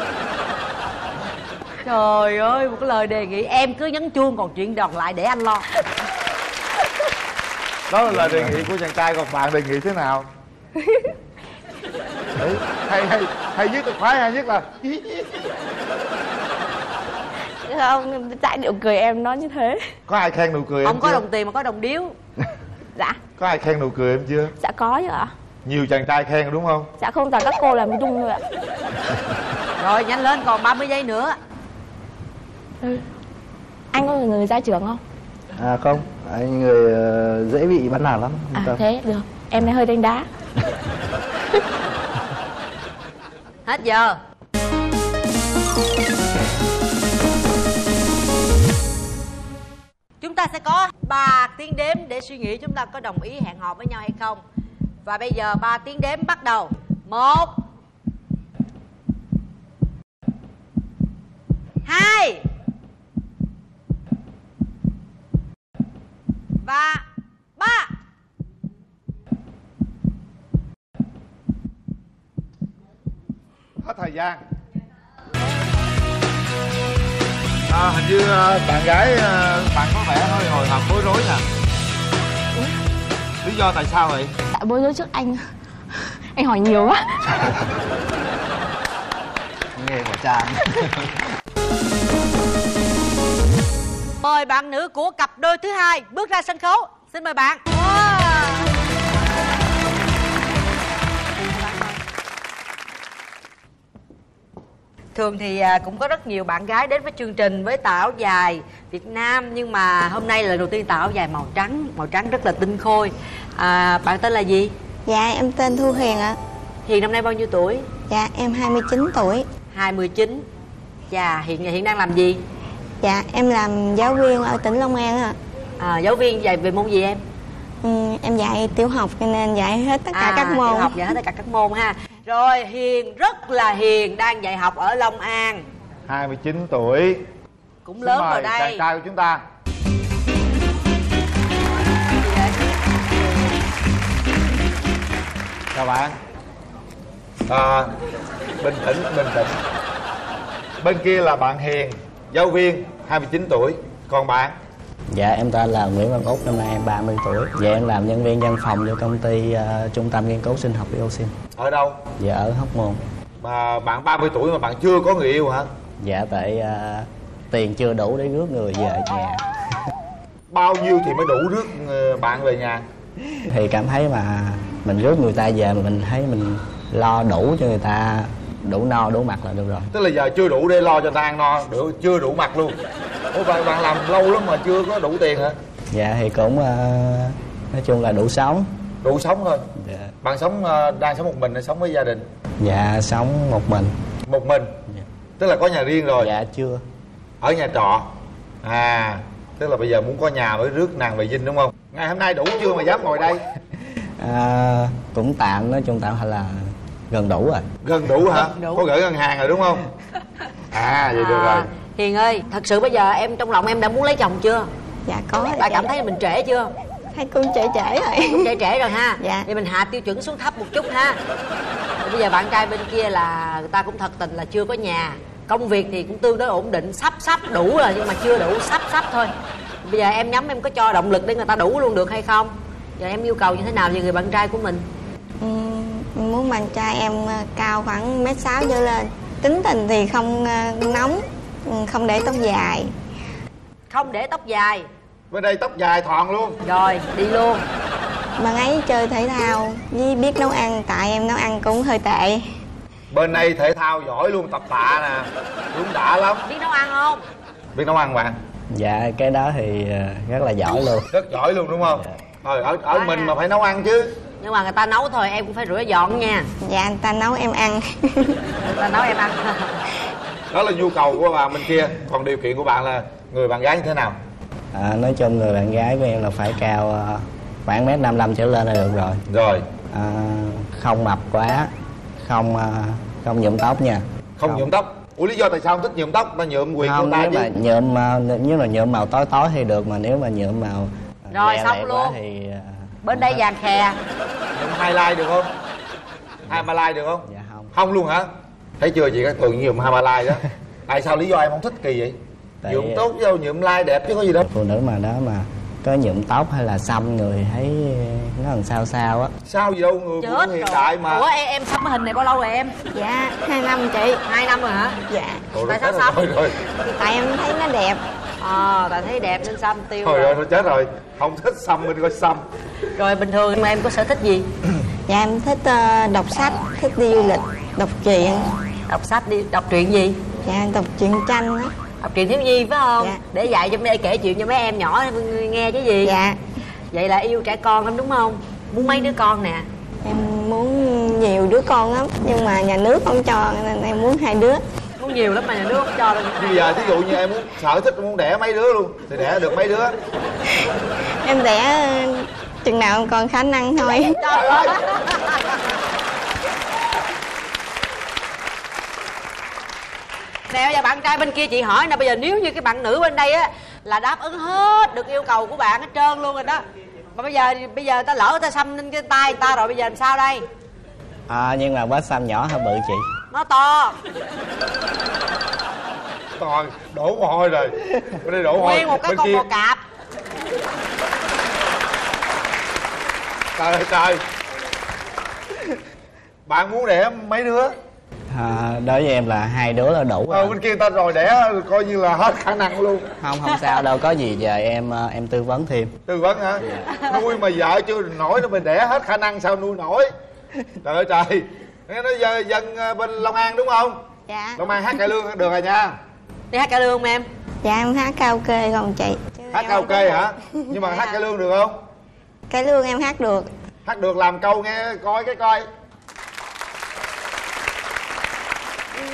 Trời ơi, một cái lời đề nghị em cứ nhấn chuông, còn chuyện đòn lại để anh lo. Đó là lời đề nghị của chàng trai, còn bạn đề nghị thế nào? Đấy, hay hay hay nhất là khoái, hay nhất là Không, tại điệu cười em nói như thế. có ai khen nụ cười Không em có chưa? đồng tiền mà có đồng điếu. Dạ. Có ai khen nụ cười em chưa? Dạ có chứ ạ. Nhiều chàng trai khen đúng không? Dạ không, toàn các cô làm chung thôi ạ. Rồi nhanh lên, còn ba mươi giây nữa. Ừ. Anh có người gia trưởng không? À không, anh người uh, dễ bị bắt nạt lắm. À thế được, em này hơi đánh đá. Hết giờ. Chúng ta sẽ có ba tiếng đếm để suy nghĩ chúng ta có đồng ý hẹn hò với nhau hay không. Và bây giờ ba tiếng đếm bắt đầu. Một, hai và ba. Hết thời gian. À, hình như uh, bạn gái uh, bạn có vẻ hơi hồi hộp bối rối nè. Lý do tại sao vậy? Tại bối rối trước anh. Anh hỏi nhiều quá. Nghề của chàng. Mời bạn nữ của cặp đôi thứ hai bước ra sân khấu. Xin mời bạn. Wow. Thường thì cũng có rất nhiều bạn gái đến với chương trình với tà áo dài Việt Nam, nhưng mà hôm nay là lần đầu tiên tà áo dài màu trắng, màu trắng rất là tinh khôi. À, bạn tên là gì? Dạ em tên Thu Hiền ạ. Hiền năm nay bao nhiêu tuổi? Dạ em hai mươi chín tuổi. hai mươi chín. Dạ, hiện hiện đang làm gì? Dạ em làm giáo viên ở tỉnh Long An ạ. À, giáo viên dạy về môn gì em? Ừ, em dạy tiểu học cho nên dạy hết tất cả À, các môn. tiểu học dạy hết tất cả các môn ha. Rồi Hiền rất là hiền, đang dạy học ở Long An, hai mươi chín tuổi, cũng xin lớn mời rồi đây. chàng trai của chúng ta. Chào bạn. À, bình tĩnh, bình tĩnh. Bên kia là bạn Hiền, giáo viên, hai mươi chín tuổi. Còn bạn? Dạ em tên là Nguyễn Văn Út, năm nay em ba mươi tuổi. Dạ em làm nhân viên văn phòng cho công ty uh, Trung tâm Nghiên cứu Sinh học Dioxin. Ở đâu? Dạ ở Hóc Môn. Mà bạn ba mươi tuổi mà bạn chưa có người yêu hả? Dạ tại uh, tiền chưa đủ để rước người về nhà. Bao nhiêu thì mới đủ rước bạn về nhà? Thì cảm thấy mà mình rước người ta về mà mình thấy mình lo đủ cho người ta, đủ no đủ mặc là được rồi. Tức là giờ chưa đủ để lo cho người ta ăn no, đủ, chưa đủ mặc luôn. Ủa bạn, bạn làm lâu lắm mà chưa có đủ tiền hả? Dạ thì cũng uh, nói chung là đủ sống. Đủ sống thôi. Dạ. Bạn sống uh, đang sống một mình hay sống với gia đình? Dạ sống một mình. Một mình? Dạ. Tức là có nhà riêng rồi? Dạ chưa. Ở nhà trọ. À, tức là bây giờ muốn có nhà mới rước nàng về dinh đúng không? Ngày hôm nay đủ chưa mà dám ngồi đây? À, cũng tạm, nói chung tạm hay là gần đủ rồi. Gần đủ hả? Gần đủ. Có gửi ngân hàng rồi đúng không? À vậy À, được rồi. Hiền ơi, thật sự bây giờ em trong lòng em đã muốn lấy chồng chưa? Dạ có. Bà cảm thấy mình trễ chưa? Thấy cũng trễ trễ rồi. Cũng trễ trễ rồi ha. Dạ. Thì mình hạ tiêu chuẩn xuống thấp một chút ha. Thì bây giờ bạn trai bên kia là người ta cũng thật tình là chưa có nhà, công việc thì cũng tương đối ổn định, sắp sắp đủ rồi nhưng mà chưa đủ, sắp sắp thôi. Bây giờ em nhắm em có cho động lực để người ta đủ luôn được hay không? Giờ em yêu cầu như thế nào về người bạn trai của mình? Ừ, muốn bạn trai em cao khoảng mét sáu trở lên, tính tình thì không nóng, không để tóc dài. Không để tóc dài. Bên đây tóc dài thọn luôn. Rồi đi luôn. Bạn ấy chơi thể thao với biết nấu ăn, tại em nấu ăn cũng hơi tệ. Bên đây thể thao giỏi luôn, tập tạ nè, đúng đã lắm. Biết nấu ăn không? Biết nấu ăn bạn? Dạ cái đó thì rất là giỏi luôn. Rất giỏi luôn đúng không? Thôi ở ở mình mà phải nấu ăn chứ. Nhưng mà người ta nấu thôi em cũng phải rửa dọn nha. Dạ người ta nấu em ăn. Người ta nấu em ăn. Đó là nhu cầu của bạn bên kia. Còn điều kiện của bạn là người bạn gái như thế nào? À, nói chung người bạn gái của em là phải cao uh, khoảng mét năm mươi lăm trở lên là được rồi. Rồi. À, không mập quá, không uh, không nhuộm tóc nha. Không, không nhuộm tóc. Ủa lý do tại sao không thích nhuộm tóc? Ta nhuộm quyền không, của ta nếu chứ. mà nhuộm uh, nếu mà nhuộm màu tối tối thì được, mà nếu mà nhuộm màu uh, rồi lẹ xong lẹ luôn thì uh, bên đây vàng khè. Nhuộm highlight được không? Highlight được không? Dạ không. Không luôn hả? Thấy chưa chị, các thường nhuộm highlight đó. Tại sao lý do em không thích kỳ vậy? Tại nhuộm tốt đâu, nhuộm lai đẹp chứ có gì đâu. Phụ nữ mà đó mà có nhuộm tóc hay là xăm người thấy nó làm sao sao á. Sao gì đâu, người phụ nữ hiện đại mà. Ủa em, em xăm cái hình này bao lâu rồi em? Dạ hai năm chị. Hai năm rồi hả? Dạ. Ủa, tại sao rồi, xăm? rồi, rồi. Tại em thấy nó đẹp. Ờ, à, tại thấy đẹp nên xăm tiêu. Thôi rồi, thôi chết rồi. Không thích xăm mình coi xăm. Rồi bình thường mà em có sở thích gì? Dạ em thích uh, đọc sách, thích đi du lịch, đọc truyện. Đọc sách đi, đọc truyện gì? Dạ đọc truyện tranh á. Đọc truyện thiếu nhi phải không? Dạ. Để dạy cho mấy kể chuyện cho mấy em nhỏ nghe chứ gì? Dạ. Vậy là yêu trẻ con lắm đúng không? Muốn mấy đứa con nè? Em muốn nhiều đứa con lắm, nhưng mà nhà nước không cho nên em muốn hai đứa. Muốn nhiều lắm mà nhà nước không cho đâu. Bây giờ thí dụ như em muốn sở thích muốn đẻ mấy đứa luôn thì đẻ được mấy đứa? Em đẻ chừng nào còn khả năng thôi. Trời ơi. Nè bây giờ bạn trai bên kia chị hỏi nè, bây giờ nếu như cái bạn nữ bên đây á là đáp ứng hết được yêu cầu của bạn hết trơn luôn rồi đó, mà bây giờ bây giờ ta lỡ ta xăm lên cái tay người ta rồi, bây giờ làm sao đây? À, nhưng mà vết xăm nhỏ hơi bự chị. Nó to. To đổ mồ hôi rồi. Bên đây đổ mồ hôi. Nguyên một cái con bò cạp. Trời ơi trời. Bạn muốn đẻ mấy đứa? À, đối với em là hai đứa là đủ rồi. Ờ, bên kia ta rồi đẻ coi như là hết khả năng luôn. Không, không sao đâu, có gì giờ em em tư vấn thêm. Tư vấn hả? Dạ. Nuôi mà vợ chưa nổi nó mình đẻ hết khả năng sao nuôi nổi. Trời ơi trời. Nghe nói dân, dân bên Long An đúng không? Dạ. Long An hát cải lương được rồi nha. Đi hát cải lương không em? Dạ em hát karaoke không chị. Hát karaoke hả? Nhưng mà hát cải lương được không? Cải lương em hát được. Hát được làm câu nghe coi cái coi.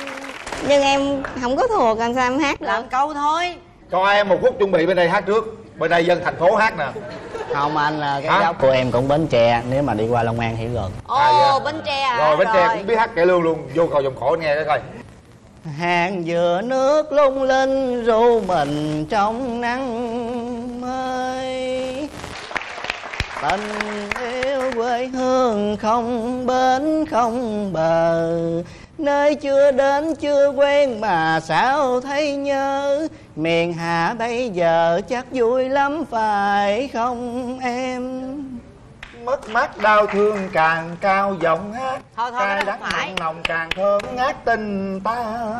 Nhưng em không có thuộc làm sao em hát được. Làm câu thôi. Cho em một phút chuẩn bị bên đây hát trước. Bên đây dân thành phố hát nè. Không anh, cái Hả? dốc của em cũng Bến Tre, nếu mà đi qua Long An thì gần. Ồ, À, Bến Tre à? Rồi Bến Tre cũng biết hát cải lương luôn. Vô cầu vòng cổ nghe cái coi. Hàng dừa nước lung linh ru mình trong nắng mới, tình yêu quê hương không bến không bờ, nơi chưa đến chưa quen mà sao thấy nhớ. Miền Hạ bây giờ chắc vui lắm phải không em? Mất mát đau thương càng cao giọng hát, Thôi thôi, cay cái đó đắng không phải. mặn nồng càng thơm ngát tình ta.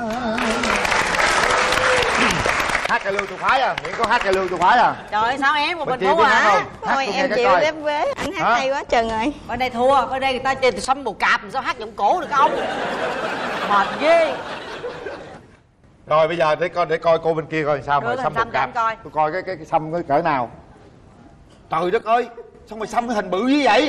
Hát cải lương tôi khoái à, Nguyễn có hát cải lương tôi khoái à. Trời ơi, sao em một Bên mình kia thua biết hát hả? không? Hát Thôi tôi nghe em cái chịu coi. đếm vế. Anh hát Hả? hay quá Trần ơi. Bên đây thua, bên đây người ta chơi từ sâm bồ cạp, sao hát giọng cổ được không? Mệt ghê. Rồi bây giờ để coi để coi cô bên kia coi sao Đưa mà cái xăm hình xăm một cho em cặp. coi. Tôi coi cái cái, cái xăm cái cỡ nào. Trời đất ơi, sao mày xăm cái hình bự như vậy?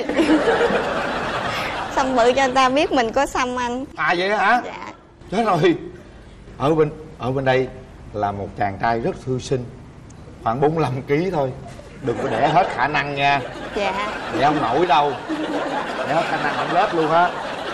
Xăm bự cho người ta biết mình có xăm anh. À vậy hả? Dạ. Chết rồi. Ở bên ở bên đây là một chàng trai rất thư sinh, khoảng bốn mươi lăm ký thôi. Đừng có để hết khả năng nha. Dạ. Để không nổi đâu. Để hết khả năng không lết luôn á.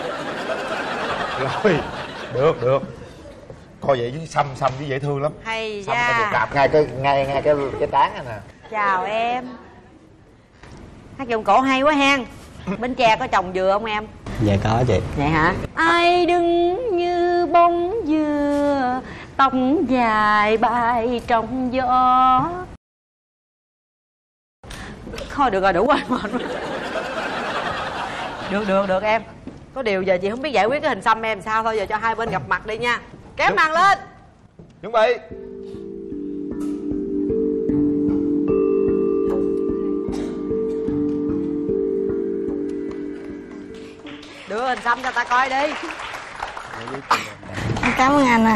Rồi, được được. Coi vậy chứ xăm xăm chứ dễ thương lắm. Hay Xăm có một da. cạp ngay cái ngay ngay cái cái trán này nè. Chào em. Hát giọng cổ hay quá ha. Bến Tre có trồng dừa không em? Dạ có chị. Vậy hả? Ai đứng như bông dừa, tóc dài bay trong gió. Thôi được rồi, đủ rồi, mệt quá. Được được được em. Có điều giờ chị không biết giải quyết cái hình xăm em sao, thôi giờ cho hai bên gặp mặt đi nha. Kéo màn lên. Chuẩn bị. Đưa hình xăm cho ta coi đi. Cảm ơn anh ạ.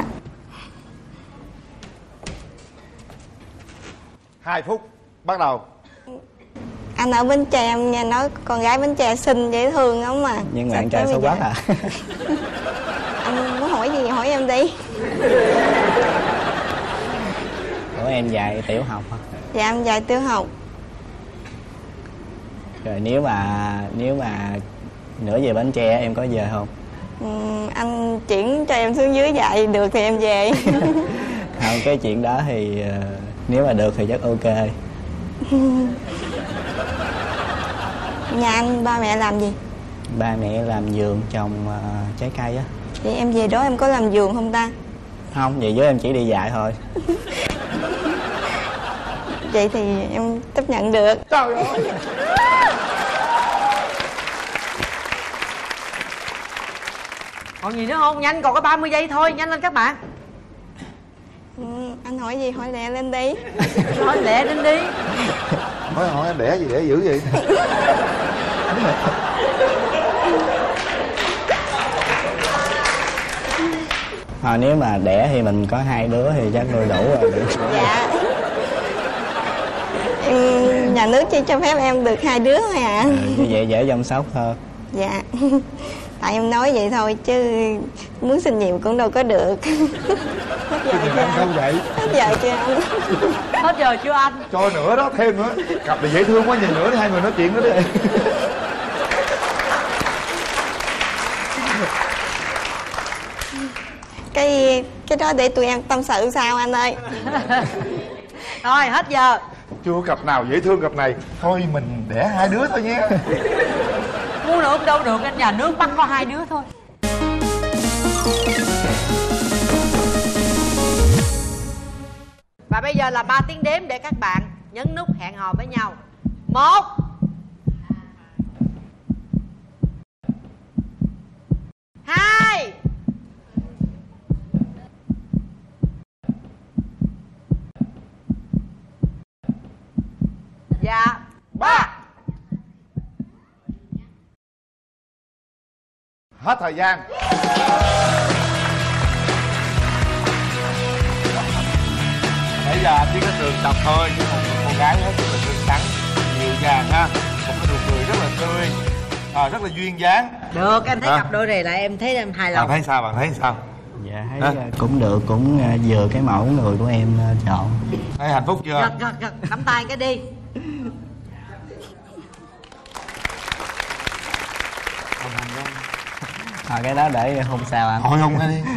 Hai phút bắt đầu. Anh ở Bến Tre em nghe nói con gái Bến Tre xinh dễ thương lắm mà. Nhưng mà Sao anh trai tới xấu bây quá giờ? à. Anh muốn hỏi gì hỏi em đi. Ủa em dạy tiểu học hả? Dạ em dạy tiểu học. Rồi nếu mà nếu mà nữa về Bến Tre em có về không? Ừ, anh chuyển cho em xuống dưới dạy được thì em về. Không, cái chuyện đó thì uh, nếu mà được thì chắc ok. Nhà anh ba mẹ làm gì? Ba mẹ làm vườn trồng uh, trái cây á. Vậy em về đó em có làm vườn không ta? Không, vậy với em chỉ đi dạy thôi. Vậy thì em chấp nhận được. Trời ơi. Còn gì nữa không? Nhanh, còn có ba mươi giây thôi, nhanh lên các bạn. Ừ, anh hỏi gì hỏi lẹ lên đi. Hỏi lẹ lên đi. Hỏi hỏi em đẻ gì để dữ vậy? À, nếu mà đẻ thì mình có hai đứa thì chắc nuôi đủ rồi. Dạ. Em, nhà nước chỉ cho phép em được hai đứa thôi à. À, như vậy dễ chăm sóc hơn. Dạ. Tại em nói vậy thôi chứ muốn sinh nhiều cũng đâu có được. Hết giờ chưa anh? Không vậy. Hết giờ chưa anh? Hết giờ chưa anh? Cho nữa đó, thêm nữa. Cặp này dễ thương quá, nhìn nữa đi, hai người nói chuyện nữa đi. Cái cái đó để tụi em tâm sự sao anh ơi. Thôi hết giờ. Chưa có cặp nào dễ thương cặp này. Thôi mình đẻ hai đứa thôi nha. Muốn nữa cũng đâu được, anh nhà nước bắt có hai đứa thôi. Và bây giờ là ba tiếng đếm để các bạn nhấn nút hẹn hò với nhau. Một, hai, dạ, ba. Hết thời gian. Bây giờ anh chỉ có trường tập thôi, chứ một cô gái hết rất là xinh xắn, dịu dàng ha, một cái nụ cười rất là tươi, à, rất là duyên dáng. Được, em thấy Hả? cặp đôi này là em thấy em hài Bạn lòng. thấy sao? Bạn thấy sao? Dạ thấy Hả? cũng được, cũng à, vừa cái mẫu người của em à, chọn. Thấy hạnh phúc chưa? Gật gật gật, nắm tay cái đi. Thôi cái đó để hôm sau anh. Thôi không cái đi.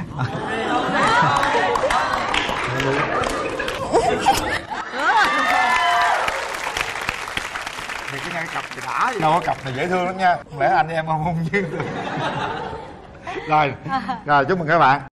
Thì cái ngay cặp thì đã gì đâu, có cặp này dễ thương lắm nha. Không lẽ anh với em không không duyên được. Rồi, rồi chúc mừng các bạn.